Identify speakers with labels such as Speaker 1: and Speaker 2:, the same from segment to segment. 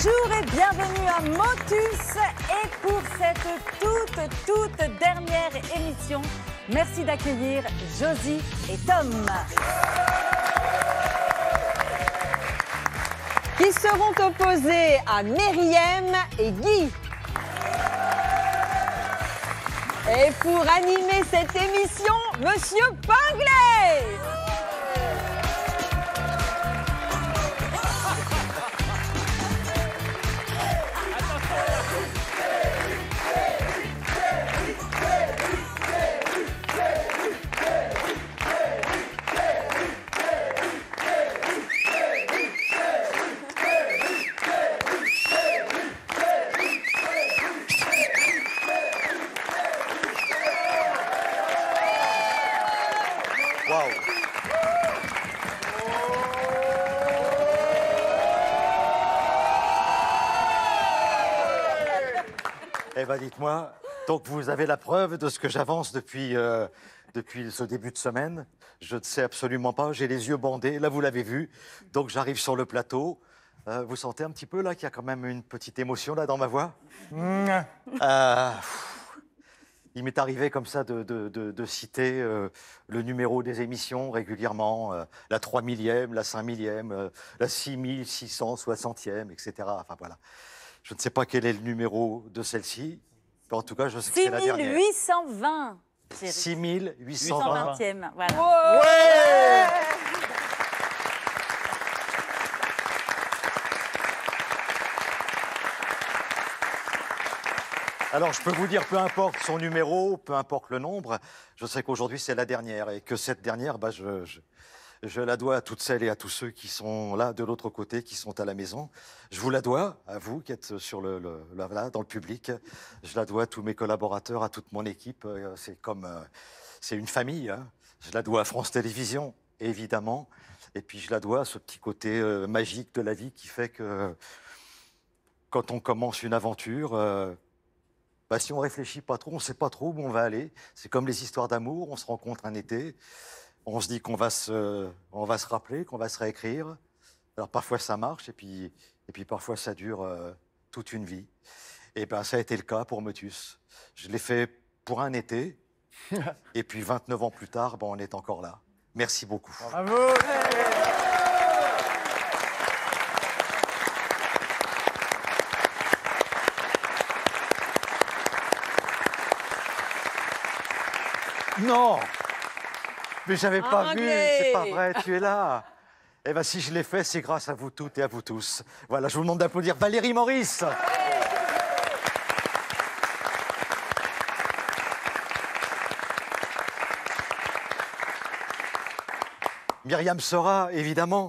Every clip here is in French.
Speaker 1: Bonjour et bienvenue à Motus. Et pour cette toute dernière émission, merci d'accueillir Josie et Tom. Qui seront opposés à Myriam et Guy. Et pour animer cette émission, Monsieur Pinglet.
Speaker 2: Eh bien, dites-moi, donc vous avez la preuve de ce que j'avance depuis ce début de semaine. Je ne sais absolument pas, j'ai les yeux bandés, là vous l'avez vu. Donc j'arrive sur le plateau. Vous sentez un petit peu là qu'il y a quand même une petite émotion là dans ma voix Il m'est arrivé comme ça de citer le numéro des émissions régulièrement, la 3000e, la 5000e, la 6660e, etc. Enfin voilà. Je ne sais pas quel est le numéro de celle-ci, mais en tout cas, je sais que c'est la dernière.
Speaker 1: 6820.
Speaker 2: 6820.
Speaker 1: 820e, voilà.
Speaker 2: Ouais. Alors, je peux vous dire, peu importe son numéro, peu importe le nombre, je sais qu'aujourd'hui, c'est la dernière, et que cette dernière, bah, je la dois à toutes celles et à tous ceux qui sont là, de l'autre côté, qui sont à la maison. Je vous la dois, à vous qui êtes sur là, dans le public. Je la dois à tous mes collaborateurs, à toute mon équipe. C'est une famille. Hein. Je la dois à France Télévisions, évidemment. Et puis, je la dois à ce petit côté magique de la vie qui fait que quand on commence une aventure, bah, si on réfléchit pas trop, on ne sait pas trop où on va aller. C'est comme les histoires d'amour. On se rencontre un été. On se dit qu'on va se rappeler, qu'on va se réécrire. Alors parfois ça marche et puis parfois ça dure toute une vie. Et ben ça a été le cas pour Motus. Je l'ai fait pour un été et puis 29 ans plus tard, ben, on est encore là. Merci beaucoup.
Speaker 3: Bravo.
Speaker 2: Non! Mais j'avais pas vu,
Speaker 1: Anglais.
Speaker 2: c'est pas vrai, tu es là. Eh bien, si je l'ai fait, c'est grâce à vous toutes et à vous tous. Voilà, je vous demande d'applaudir Valérie Maurice. Myriam Sora, évidemment.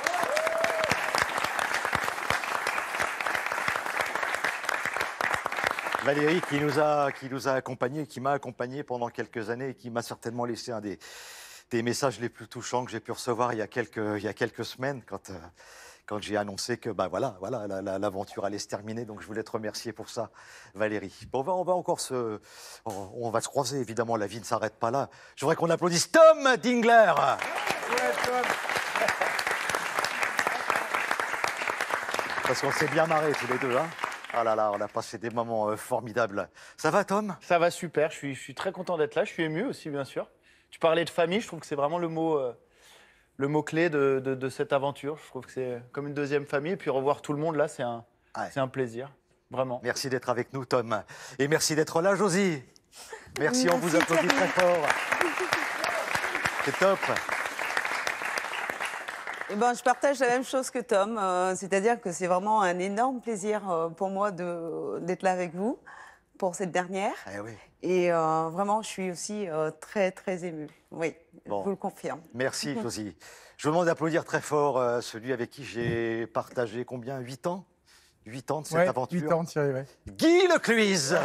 Speaker 2: Valérie qui nous a accompagnés, qui m'a accompagné pendant quelques années et qui m'a certainement laissé un des messages les plus touchants que j'ai pu recevoir il y a quelques semaines quand j'ai annoncé que bah, voilà, l'aventure allait se terminer. Donc je voulais te remercier pour ça, Valérie. Bon, on va se croiser, évidemment, la vie ne s'arrête pas là. Je voudrais qu'on applaudisse Tom Dingler.
Speaker 3: Ouais, Tom.
Speaker 2: Parce qu'on s'est bien marrés tous les deux, hein. Ah là là, on a passé des moments formidables. Ça va, Tom?
Speaker 3: Ça va super, je suis très content d'être là. Je suis ému aussi, bien sûr. Tu parlais de famille, je trouve que c'est vraiment le mot-clé de cette aventure. Je trouve que c'est comme une deuxième famille. Et puis revoir tout le monde là, c'est un plaisir, vraiment.
Speaker 2: Merci d'être avec nous, Tom. Et merci d'être là, Josie. Merci, on vous applaudit très fort. C'est top.
Speaker 4: Eh ben, je partage la même chose que Tom, c'est-à-dire que c'est vraiment un énorme plaisir pour moi d'être là avec vous pour cette dernière.
Speaker 2: Eh oui.
Speaker 4: Et vraiment, je suis aussi très, très émue. Oui,
Speaker 2: Bon.
Speaker 4: je vous le confirme.
Speaker 2: Merci, Josie. Je vous demande d'applaudir très fort celui avec qui j'ai partagé combien? 8 ans? 8 ans de cette aventure.
Speaker 3: 8 ans, Thierry, ouais.
Speaker 2: Guy Lecluise.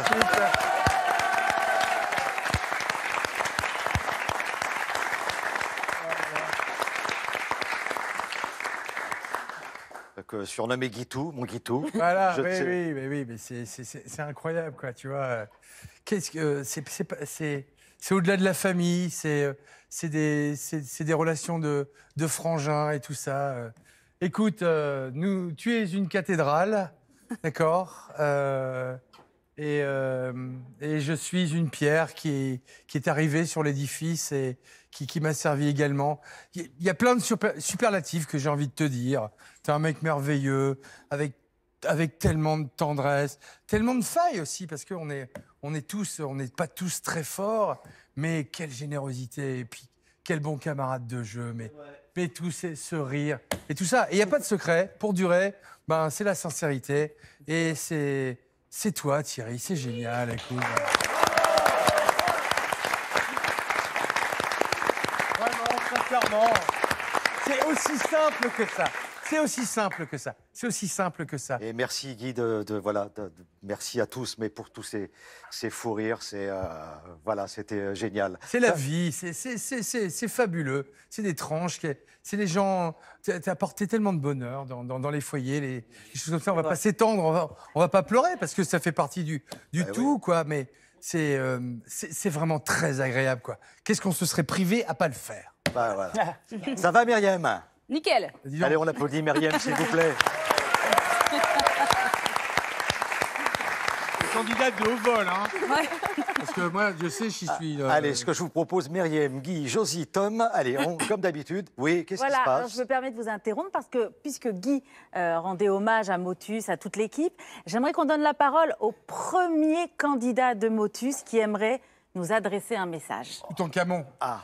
Speaker 2: Surnommé Guitou, mon Guitou.
Speaker 3: Voilà,
Speaker 2: Je
Speaker 3: oui,
Speaker 2: sais.
Speaker 3: oui, mais c'est incroyable, quoi, tu vois. Qu'est-ce que c'est au-delà de la famille, c'est des relations de frangins et tout ça. Écoute, tu es une cathédrale,
Speaker 5: d'accord. Et je suis une pierre qui est arrivée sur l'édifice et qui m'a servi également. Il y a plein de superlatifs que j'ai envie de te dire. T'es un mec merveilleux, avec tellement de tendresse, tellement de failles aussi, parce qu'on n'est pas tous très forts, mais quelle générosité, et puis quel bon camarade de jeu, mais tout ce rire, et tout ça. Et il n'y a pas de secret, pour durer, ben, c'est la sincérité, et c'est toi, Thierry, c'est génial, écoute. Vraiment, sincèrement, c'est aussi simple que ça. C'est aussi simple que ça. C'est aussi simple que ça.
Speaker 2: Et merci Guy, merci à tous, mais pour tous ces fous rires, c'était génial.
Speaker 5: C'est la vie, c'est fabuleux. C'est des tranches, c'est les gens. T'as apporté tellement de bonheur dans les foyers, les choses comme ça. On va pas s'étendre, on va pas pleurer parce que ça fait partie du tout, oui. Quoi. Mais c'est vraiment très agréable, quoi. Qu'est-ce qu'on se serait privé à pas le faire?
Speaker 2: Bah, voilà. Ça va, Myriam?
Speaker 1: Nickel.
Speaker 2: Allez, on applaudit Myriam, s'il vous plaît.
Speaker 5: Candidate de haut vol, hein.
Speaker 1: Ouais.
Speaker 5: Parce que moi, je sais, j'y suis...
Speaker 2: Allez, ce que je vous propose, Myriam, Guy, Josie, Tom, allez, comme d'habitude. Oui, qu'est-ce qui se passe?
Speaker 1: Alors, je me permets de vous interrompre parce que, puisque Guy rendait hommage à Motus, à toute l'équipe, j'aimerais qu'on donne la parole au premier candidat de Motus qui aimerait nous adresser un message.
Speaker 5: Toutankhamon.
Speaker 2: Ah.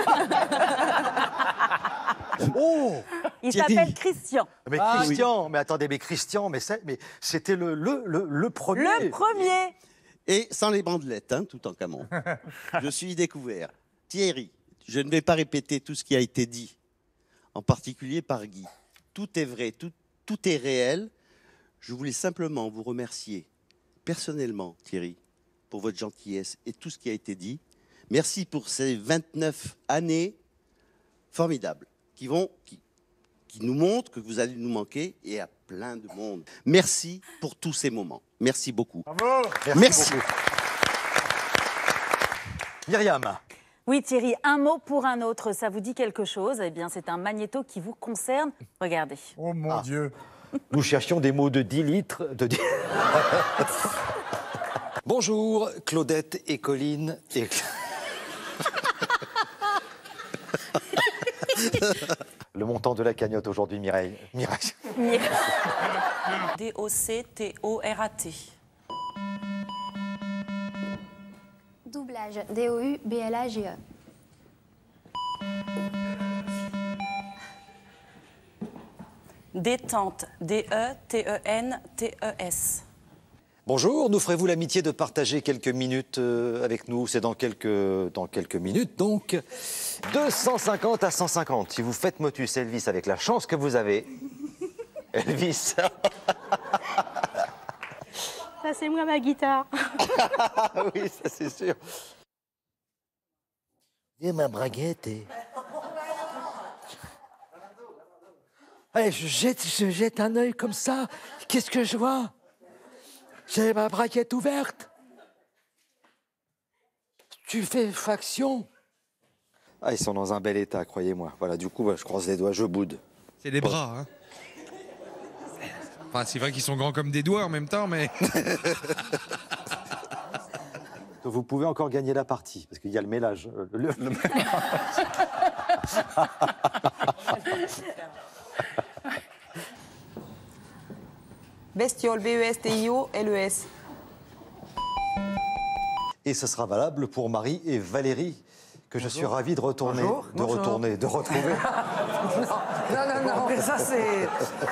Speaker 2: Oh,
Speaker 1: il s'appelle Christian.
Speaker 2: Mais Christian, oui. Mais attendez, mais Christian, mais c'était le premier.
Speaker 1: Le premier.
Speaker 6: Et sans les bandelettes, hein, Toutankhamon. Je suis découvert. Thierry, je ne vais pas répéter tout ce qui a été dit, en particulier par Guy. Tout est vrai, tout est réel. Je voulais simplement vous remercier personnellement, Thierry, pour votre gentillesse et tout ce qui a été dit. Merci pour ces 29 années formidables qui nous montrent que vous allez nous manquer et à plein de monde. Merci pour tous ces moments. Merci beaucoup.
Speaker 5: Bravo.
Speaker 2: Merci. Beaucoup. Myriam.
Speaker 1: Oui, Thierry, un mot pour un autre. Ça vous dit quelque chose? Eh bien, c'est un magnéto qui vous concerne. Regardez.
Speaker 5: Oh mon Dieu.
Speaker 2: Nous cherchions des mots de 10 litres. Bonjour, Claudette et Colline et... Le montant de la cagnotte aujourd'hui, Mireille.
Speaker 7: D-O-C-T-O-R-A-T.
Speaker 8: Doublage. D-O-U-B-L-A-G-E.
Speaker 7: Détente. D-E-T-E-N-T-E-S.
Speaker 2: Bonjour, nous ferez-vous l'amitié de partager quelques minutes avec nous? C'est dans quelques minutes, donc. 250 à 150. Si vous faites Motus Elvis avec la chance que vous avez. Elvis.
Speaker 8: Ça, c'est moi, ma guitare.
Speaker 2: Oui, ça, c'est sûr. Et ma braguette. Allez, je jette un œil comme ça. Qu'est-ce que je vois? J'ai ma braguette ouverte. Tu fais faction. Ah, ils sont dans un bel état, croyez-moi. Voilà, du coup, je croise les doigts, je boude.
Speaker 9: C'est des bras, hein. Enfin, c'est vrai qu'ils sont grands comme des doigts en même temps, mais...
Speaker 2: Vous pouvez encore gagner la partie, parce qu'il y a le mélange.
Speaker 4: Bestiole, B-E-S-T-I-O-L-E-S.
Speaker 2: Et ce sera valable pour Marie et Valérie, que je suis ravi de retrouver.
Speaker 4: Non, mais ça c'est...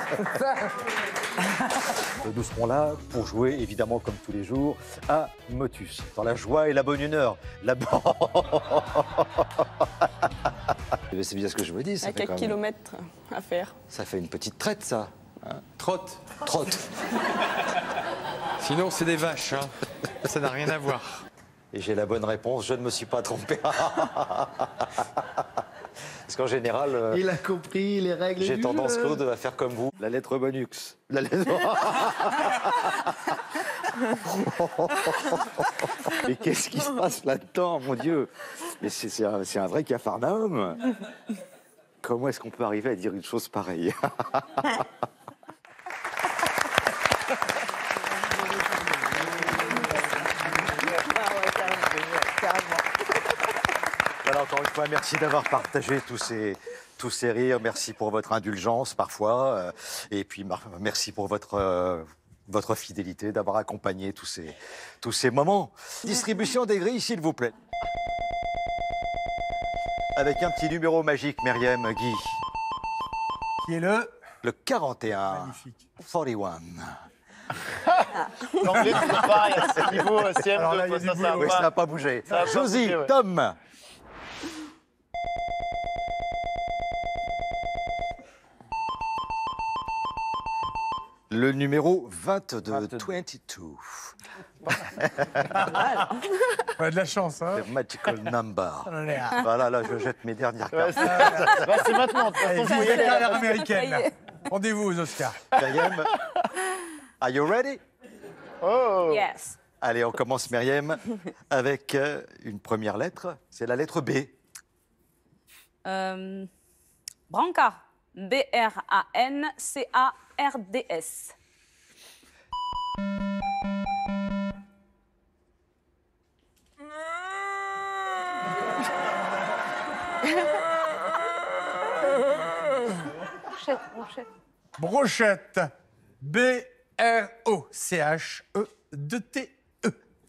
Speaker 2: Nous serons là pour jouer, évidemment, comme tous les jours, à Motus, dans la joie et la bonne humeur. C'est bien ce que je vous dis.
Speaker 10: Il y a quelques kilomètres à faire.
Speaker 2: Ça fait une petite traite, ça.
Speaker 9: Hein, trotte.
Speaker 2: Trotte.
Speaker 9: Sinon, c'est des vaches, hein. Ça n'a rien à voir.
Speaker 2: Et j'ai la bonne réponse, je ne me suis pas trompé. Parce qu'en général...
Speaker 3: Il a compris les règles du jeu.
Speaker 2: J'ai tendance, Claude, à faire comme vous. La lettre bonux. La lettre... Mais qu'est-ce qui se passe là-dedans, mon Dieu? Mais c'est un vrai capharnaüm. Comment est-ce qu'on peut arriver à dire une chose pareille?
Speaker 4: littéralement.
Speaker 2: Voilà, encore une fois, merci d'avoir partagé tous ces rires. Merci pour votre indulgence parfois. Et puis, merci pour votre fidélité, d'avoir accompagné tous ces moments. Distribution des grilles, s'il vous plaît. Avec un petit numéro magique, Myriam, Guy.
Speaker 5: Qui est le
Speaker 2: Le 41.
Speaker 5: magnifique.
Speaker 2: 41.
Speaker 3: L'anglais, c'est pareil. C'est niveau
Speaker 5: Alors là, il y a
Speaker 3: CM2.
Speaker 5: du
Speaker 3: Ça, ça
Speaker 5: boulot.
Speaker 2: Oui,
Speaker 3: va
Speaker 2: ça
Speaker 3: pas.
Speaker 2: n'a pas bougé.
Speaker 3: Ça a pas
Speaker 2: Josie,
Speaker 3: bougé, ouais.
Speaker 2: Tom. Le numéro 22. 22.
Speaker 5: On a de la chance, hein.
Speaker 2: The magical number.
Speaker 5: Allez,
Speaker 2: Voilà, là, je jette mes dernières
Speaker 3: Ouais,
Speaker 2: cartes.
Speaker 3: c'est maintenant. De toute façon,
Speaker 5: vive
Speaker 3: vous
Speaker 5: les
Speaker 3: voyez,
Speaker 5: carrières américaines. Rendez-vous aux Oscars.
Speaker 2: Myriam, are you ready?
Speaker 3: Oh.
Speaker 10: Yes.
Speaker 2: Allez, on commence, Myriam, avec une première lettre. C'est la lettre B.
Speaker 10: Brancard. B-R-A-N-C-A-R-D-S. Brochette, brochette.
Speaker 5: Brochette. B-R-O-C-H-E-2-T-E.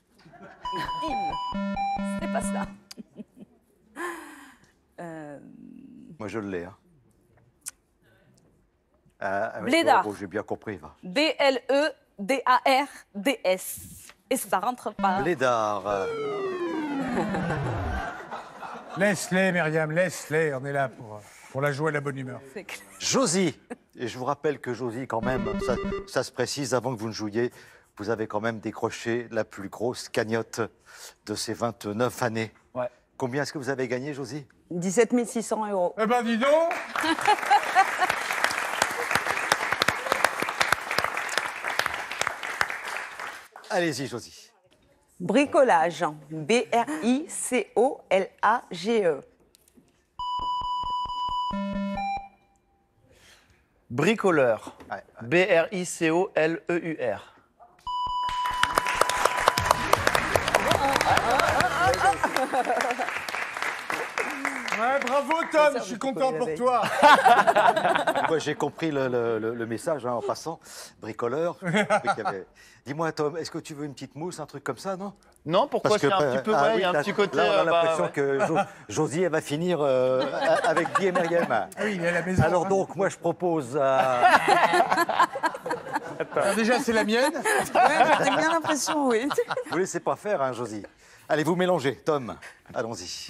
Speaker 10: C'est pas ça.
Speaker 2: Moi, je l'ai. Hein. Oui,
Speaker 10: Blédard.
Speaker 2: bon, j'ai bien compris. Va.
Speaker 10: B-L-E-D-A-R-D-S. Et ça rentre pas.
Speaker 2: Blédard.
Speaker 5: Laisse-les, Myriam, laisse-les. On est là pour la joie et la bonne humeur.
Speaker 10: C'est clair.
Speaker 2: Josie. Et je vous rappelle que Josie, quand même, ça se précise avant que vous ne jouiez, vous avez quand même décroché la plus grosse cagnotte de ces 29 années.
Speaker 3: Ouais.
Speaker 2: Combien est-ce que vous avez gagné, Josie?
Speaker 4: 17 600 €.
Speaker 5: Eh ben, dis donc.
Speaker 2: Allez-y, Josie.
Speaker 4: Bricolage. B-R-I-C-O-L-A-G-E.
Speaker 3: Bricoleur.
Speaker 2: Ouais.
Speaker 3: B-R-I-C-O-L-E-U-R.
Speaker 5: Ouais, bravo, Tom. Je suis content pour toi.
Speaker 2: Moi, j'ai compris le message hein, en passant. Bricoleur. Dis-moi, Tom, est-ce que tu veux une petite mousse, un truc comme ça, non?
Speaker 3: Non, pourquoi c'est un petit peu. Ouais, il y a un petit côté.
Speaker 2: Là, on a
Speaker 3: bah,
Speaker 2: l'impression
Speaker 3: ouais.
Speaker 2: que Josie, elle va finir avec Guy et Myriam.
Speaker 5: Ah oui, il est à la maison.
Speaker 2: Alors
Speaker 5: hein.
Speaker 2: donc, moi, je propose...
Speaker 5: Alors, déjà, c'est la mienne.
Speaker 4: Ouais, j'ai bien l'impression, oui.
Speaker 2: Vous laissez pas faire, hein, Josie. Allez, vous mélangez. Tom, allons-y.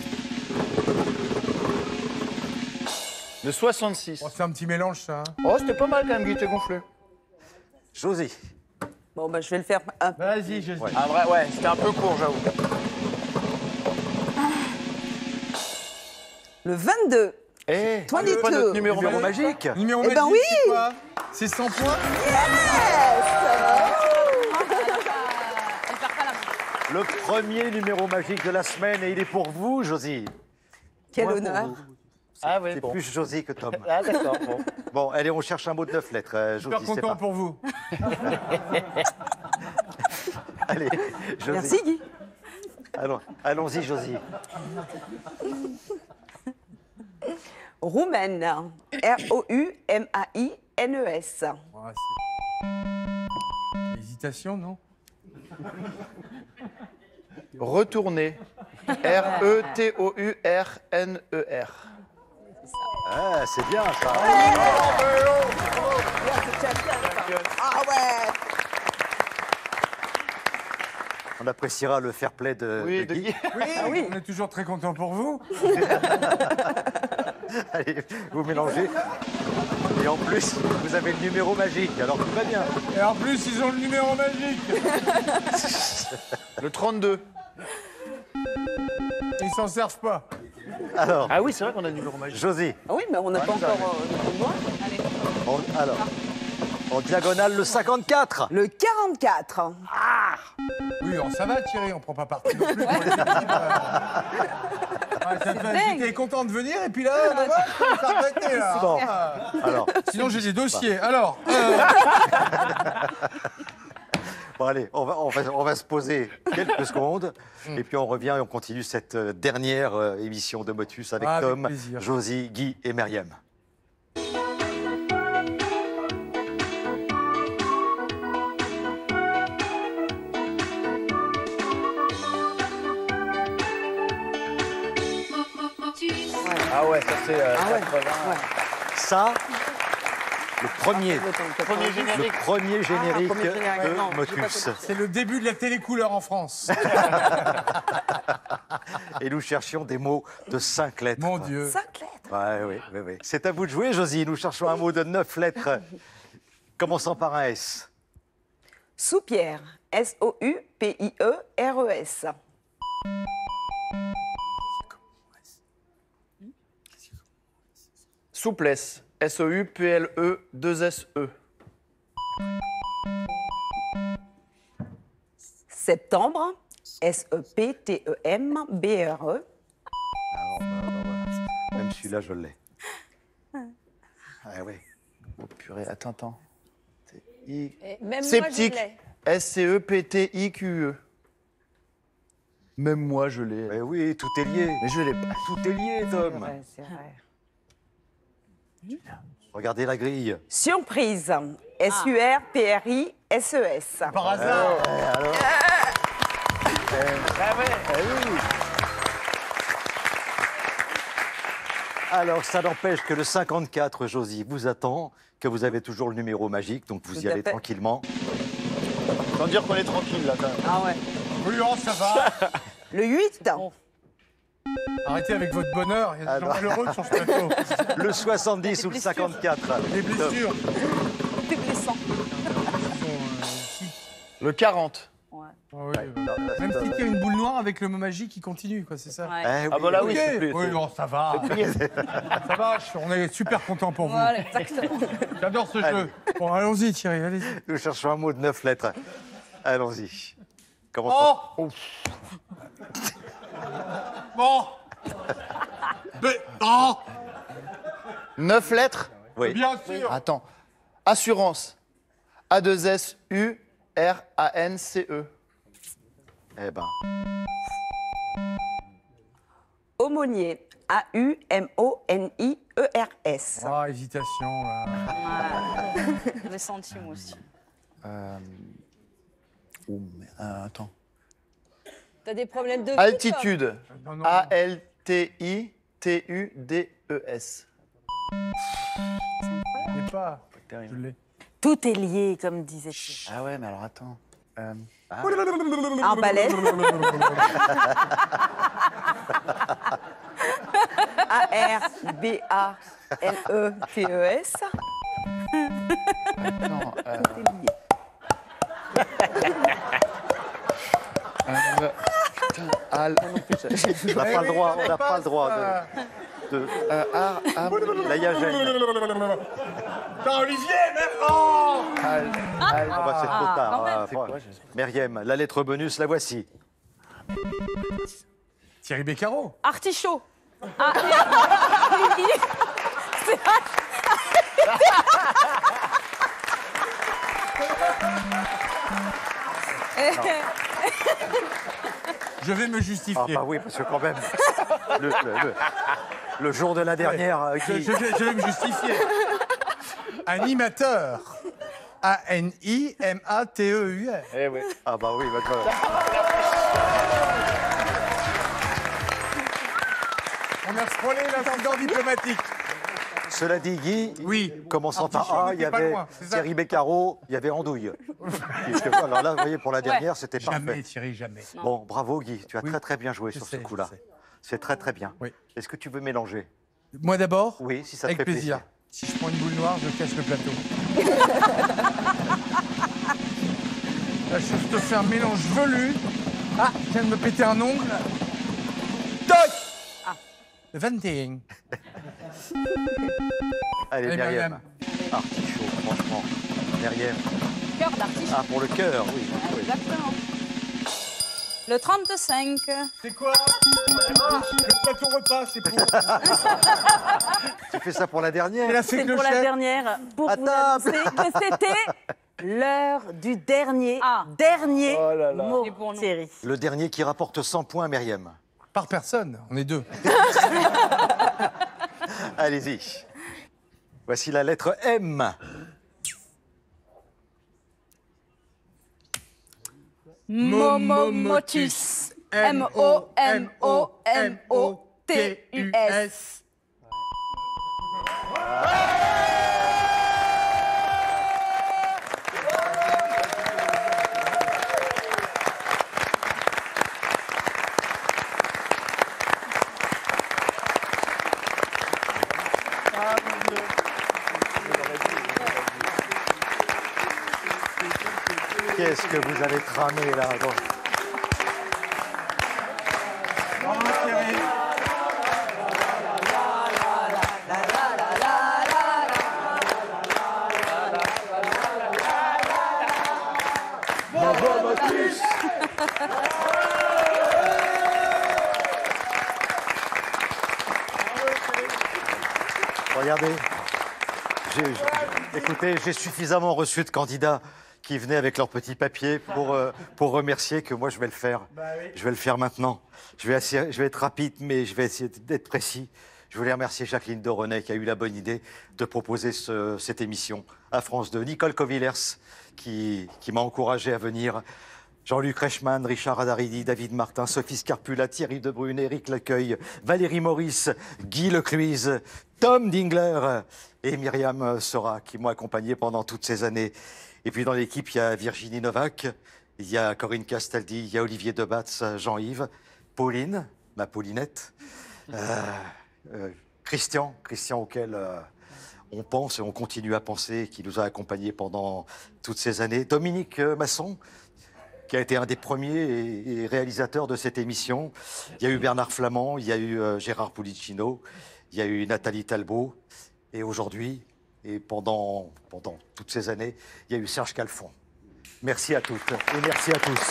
Speaker 3: Le 66.
Speaker 5: Oh, c'est un petit mélange, ça. hein.
Speaker 3: Oh, c'était pas mal quand même, Guy, t'es gonflé.
Speaker 2: Josie.
Speaker 4: Bon, bah, je vais le faire.
Speaker 5: Vas-y, je
Speaker 3: Ah, vrai, ouais, c'était un peu court, j'avoue.
Speaker 4: Le 22.
Speaker 3: Eh,
Speaker 4: Toi,
Speaker 3: c'est pas
Speaker 4: les deux.
Speaker 3: notre numéro
Speaker 2: Numéro
Speaker 3: magique.
Speaker 2: magique.
Speaker 5: Numéro
Speaker 4: Eh ben
Speaker 5: magique,
Speaker 4: oui.
Speaker 5: c'est quoi? C'est 100 points.
Speaker 2: Le premier numéro magique de la semaine et il est pour vous, Josie.
Speaker 4: Quel
Speaker 2: Moi, pour
Speaker 4: honneur.
Speaker 2: vous.
Speaker 3: Ah, oui,
Speaker 2: C'est
Speaker 3: bon.
Speaker 2: plus Josie que Tom.
Speaker 3: Ah, d'accord, bon.
Speaker 2: Bon, allez, on cherche un mot de 9 lettres.
Speaker 5: Super
Speaker 2: Josie, c'est
Speaker 5: content
Speaker 2: pas.
Speaker 5: pour vous.
Speaker 2: Allez, Josie.
Speaker 4: Merci, Guy.
Speaker 2: Allons-y, Josie.
Speaker 4: Roumaine. R-O-U-M-A-I-N-E-S.
Speaker 5: Ouais, hésitation, non?
Speaker 3: Retourner. R-E-T-O-U-R-N-E-R.
Speaker 2: Ah, c'est bien ça.
Speaker 4: Ah ouais.
Speaker 2: On appréciera le fair play de,
Speaker 3: Oui,
Speaker 2: de
Speaker 3: de
Speaker 2: Guy.
Speaker 3: Guy.
Speaker 5: Oui, on est toujours très content pour vous.
Speaker 2: Allez, vous mélangez. Et en plus, vous avez le numéro magique, alors tout va bien.
Speaker 5: Et en plus, ils ont le numéro magique.
Speaker 3: Le 32.
Speaker 5: Ils s'en servent pas.
Speaker 2: Alors,
Speaker 3: Ah oui, c'est vrai qu'on a le numéro magique.
Speaker 2: Josie,
Speaker 4: Ah oui, mais on n'a pas encore loin.
Speaker 2: alors, en diagonale, le 54.
Speaker 4: Le 44.
Speaker 5: Oui, alors ça va, Thierry, on prend pas parti non plus pour les équipes. J'étais content de venir et puis là, on va s'arrêter là.
Speaker 2: Bon,
Speaker 5: Ah.
Speaker 2: alors,
Speaker 5: Sinon, j'ai des dossiers. Alors,
Speaker 2: Bon, allez, on va se poser quelques secondes. Et puis on revient et on continue cette dernière émission de Motus avec
Speaker 5: Ah, avec
Speaker 2: Tom,
Speaker 5: plaisir.
Speaker 2: Josie, Guy et Myriam.
Speaker 3: Ah ouais, ça c'est
Speaker 4: Ah ouais.
Speaker 3: 80.
Speaker 4: Ouais.
Speaker 2: Ça, le premier
Speaker 3: Premier générique.
Speaker 2: premier générique
Speaker 4: premier générique. Non,
Speaker 2: de
Speaker 4: j'ai pas
Speaker 2: Motus.
Speaker 5: C'est le début de la télécouleur en France.
Speaker 2: Et nous cherchions des mots de 5 lettres.
Speaker 5: Mon Dieu.
Speaker 4: 5 lettres.
Speaker 2: Ouais, oui, oui, oui. C'est à vous de jouer, Josie. Nous cherchons un mot de 9 lettres, commençant par un S.
Speaker 4: Soupière. S-O-U-P-I-E-R-E-S.
Speaker 3: Souplesse. S-O-U-P-L-E-2-S-E.
Speaker 4: Septembre. S-E-P-T-E-M-B-R-E.
Speaker 2: Même celui-là, je l'ai. Ah, oui.
Speaker 3: Oh purée, attends. I-
Speaker 10: Même
Speaker 3: Sceptique.
Speaker 10: moi, je l'ai.
Speaker 3: S-C-E-P-T-I-Q-E. Même moi, je l'ai.
Speaker 2: Mais oui, tout est lié.
Speaker 3: Mais je l'ai pas.
Speaker 2: Tout est lié, Tom.
Speaker 4: Ouais, c'est vrai.
Speaker 2: Regardez la grille.
Speaker 4: Surprise. S-U-R-P-R-I-S-E-S.
Speaker 5: Par hasard.
Speaker 2: Alors, ça n'empêche que le 54, Josie, vous attend, que vous avez toujours le numéro magique, donc vous
Speaker 4: Tout
Speaker 2: y
Speaker 4: à
Speaker 2: allez
Speaker 4: fait.
Speaker 2: tranquillement.
Speaker 3: Sans dire qu'on est tranquille, là, quand même.
Speaker 4: Ah ouais.
Speaker 5: Oui, oh, ça va.
Speaker 4: Le 8.
Speaker 5: Arrêtez avec votre bonheur. Il y a des gens
Speaker 2: Alors.
Speaker 5: malheureux sur ce plateau.
Speaker 2: Le 70 ou le 54.
Speaker 5: Des blessures.
Speaker 10: C'est blessant.
Speaker 3: Le 40.
Speaker 10: Ouais.
Speaker 5: Ah oui, même si il y a une boule noire avec le mot magique, il continue, quoi, c'est ça.
Speaker 10: Ouais.
Speaker 2: Eh
Speaker 3: Ah bah là,
Speaker 5: Ok.
Speaker 3: oui, c'est plus.
Speaker 5: Oui, non, ça va. Ça va, on est super content pour vous.
Speaker 10: Voilà, exactement.
Speaker 5: J'adore ce jeu. Bon, allons-y, Thierry, allez-y.
Speaker 2: Nous cherchons un mot de 9 lettres. Allons-y. Commençons.
Speaker 5: Oh Bon Mais, oh
Speaker 3: 9 lettres.
Speaker 2: Oui.
Speaker 5: Bien sûr.
Speaker 3: Attends. Assurance. A-2-S-U-R-A-N-C-E.
Speaker 2: Eh ben,
Speaker 4: Aumônier. A-U-M-O-N-I-E-R-S.
Speaker 5: Ah, hésitation, là.
Speaker 10: Je l'ai senti, moi aussi.
Speaker 3: Attends.
Speaker 10: T'as des problèmes de
Speaker 3: Altitude.
Speaker 5: Non, non,
Speaker 3: A-L-T-I-T-U-D-E-S.
Speaker 5: je l'ai pas. Je
Speaker 3: Terrible.
Speaker 5: l'ai.
Speaker 1: Tout est lié, comme disait tu.
Speaker 3: Ah ouais, mais alors attends.
Speaker 4: En balai. A-R-B-A-L-E-T-E-S.
Speaker 3: Non, putain,
Speaker 2: on n'a pas le droit, on n'a pas le droit de la Yagène.
Speaker 5: Putain, Olivier, même. Oh
Speaker 2: Ah bah c'est trop tard.
Speaker 10: quand même.
Speaker 2: Ah, bon. Myriam, la lettre bonus, la voici.
Speaker 5: Thierry Beccaro.
Speaker 10: Artichaut.
Speaker 5: Je vais me
Speaker 2: Ah
Speaker 5: justifier.
Speaker 2: bah oui, parce que quand même, le jour de la dernière,
Speaker 5: Je
Speaker 2: Guy,
Speaker 5: vais me justifier. Animateur. A-N-I-M-A-T-E-U-R.
Speaker 3: Eh oui.
Speaker 2: ah bah oui, d'accord.
Speaker 5: On a frôlé l'incident diplomatique.
Speaker 2: Cela dit, Guy,
Speaker 5: Oui.
Speaker 2: commençant par
Speaker 5: Artichaut
Speaker 2: A, il y
Speaker 5: n'était pas
Speaker 2: avait
Speaker 5: loin, c'est ça.
Speaker 2: Thierry Beccaro, il y avait Andouille. Alors là, vous voyez, pour la dernière, c'était
Speaker 5: Jamais,
Speaker 2: parfait.
Speaker 5: Thierry, jamais.
Speaker 2: Bon, bravo Guy, tu as
Speaker 5: Oui.
Speaker 2: très très bien joué
Speaker 5: Je
Speaker 2: sur
Speaker 5: sais,
Speaker 2: ce
Speaker 5: je
Speaker 2: coup-là.
Speaker 5: sais.
Speaker 2: C'est très très bien.
Speaker 5: Oui.
Speaker 2: Est-ce que tu veux mélanger?
Speaker 5: Moi d'abord.
Speaker 2: Oui, si ça te
Speaker 5: Avec
Speaker 2: fait
Speaker 5: plaisir.
Speaker 2: plaisir.
Speaker 5: Si je prends une boule noire, je casse le plateau. Là, je te fais un mélange velu. Ah, je viens de me péter un ongle. Toc Le venting.
Speaker 2: Allez,
Speaker 5: Allez,
Speaker 2: Myriam.
Speaker 5: Myriam.
Speaker 2: Artichaut, franchement. Myriam.
Speaker 10: Cœur d'artichaut.
Speaker 2: Ah, pour le cœur, oui. oui.
Speaker 10: Exactement. Le 35.
Speaker 5: C'est quoi Le plateau repas, c'est pour...
Speaker 2: Tu fais ça pour la dernière?
Speaker 5: Elle a fait
Speaker 1: C'est pour la
Speaker 5: clochette.
Speaker 1: dernière. Pour vous
Speaker 2: À table.
Speaker 1: annoncer que c'était L'heure du dernier
Speaker 3: Oh là là.
Speaker 1: mot,
Speaker 10: Et pour nous.
Speaker 1: Thierry.
Speaker 2: Le dernier qui rapporte 100 points, Myriam.
Speaker 5: Par personne, on est deux.
Speaker 2: Allez-y. Voici la lettre M.
Speaker 10: Momomotus. M-O-M-O-M-O-T-U-S.
Speaker 2: Qu'est-ce que vous avez cramé là? Bon. Regardez, écoutez, j'ai suffisamment reçu de candidats qui venaient avec leurs petits papiers pour remercier que moi je vais le faire. Je vais le faire maintenant. Je vais être rapide, mais je vais essayer d'être précis. Je voulais remercier Jacqueline Doronnet qui a eu la bonne idée de proposer cette émission à France 2. Nicole Covillers qui m'a encouragé à venir. Jean-Luc Reichmann, Richard Adaridi, David Martin, Sophie Scarpula, Thierry Debrune, Éric Lecueil, Valérie Maurice, Guy Lecluise, Tom Dingler et Myriam Sora qui m'ont accompagné pendant toutes ces années. Et puis dans l'équipe, il y a Virginie Novak, il y a Corinne Castaldi, il y a Olivier Debatz, Jean-Yves, Pauline, ma Paulinette, Christian auquel on pense et on continue à penser, qui nous a accompagnés pendant toutes ces années, Dominique Masson, qui a été un des premiers et réalisateurs de cette émission. Il y a eu Bernard Flamand, il y a eu Gérard Pulicino, il y a eu Nathalie Talbot, et aujourd'hui, et pendant toutes ces années, il y a eu Serge Calfon. Merci à toutes et merci à tous.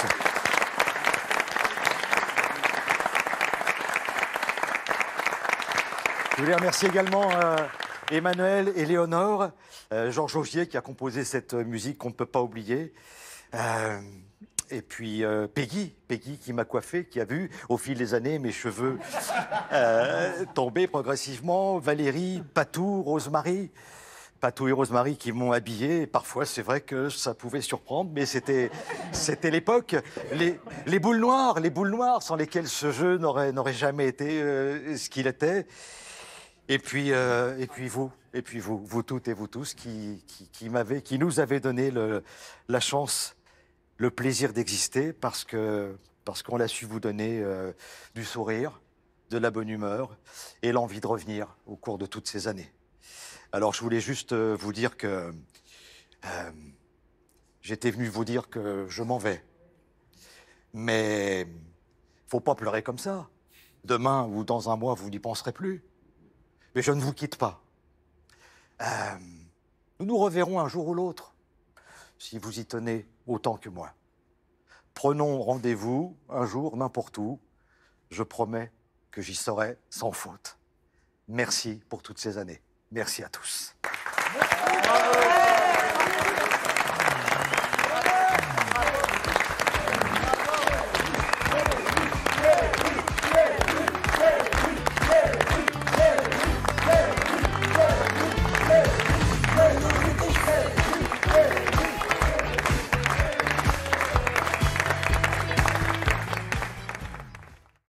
Speaker 2: Je voulais remercier également Emmanuel et Léonore, Georges Augier qui a composé cette musique qu'on ne peut pas oublier. Et puis Peggy qui m'a coiffé, qui a vu au fil des années mes cheveux tomber progressivement. Valérie, Patou, Rosemary. Patou et Rosemary qui m'ont habillé. Et parfois, c'est vrai que ça pouvait surprendre, mais c'était l'époque. Les boules noires sans lesquelles ce jeu n'aurait jamais été ce qu'il était. Et puis vous toutes et vous tous qui nous avez donné la chance, le plaisir d'exister parce qu'on a su vous donner du sourire, de la bonne humeur et l'envie de revenir au cours de toutes ces années. Alors je voulais juste vous dire que j'étais venu vous dire que je m'en vais. Mais faut pas pleurer comme ça. Demain ou dans un mois, vous n'y penserez plus. Mais je ne vous quitte pas. Nous nous reverrons un jour ou l'autre, si vous y tenez autant que moi. Prenons rendez-vous un jour, n'importe où. Je promets que j'y serai sans faute. Merci pour toutes ces années. Merci à tous.